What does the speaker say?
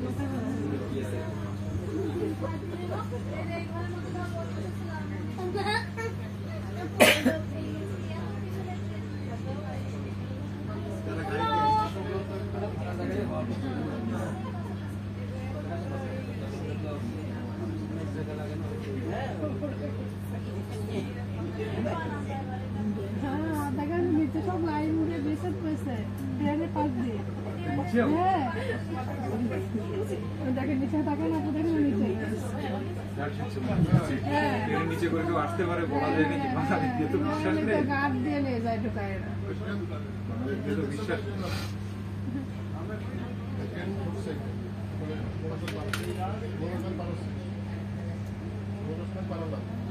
সব লাইন দিয়ে রিসেট করেছে ট্রেনের পাশ দিয়ে হ্যাঁ দেখেন নিচে তাকান আপু দেখেন নিচে নিচে করে কেউ আসতে পারে বলা যায় নাকি মাথা দিয়ে তো বিশ্বাস নেই গার্ড দিয়ে নিয়ে যায় ঢুকায় না বিশ্বাস Para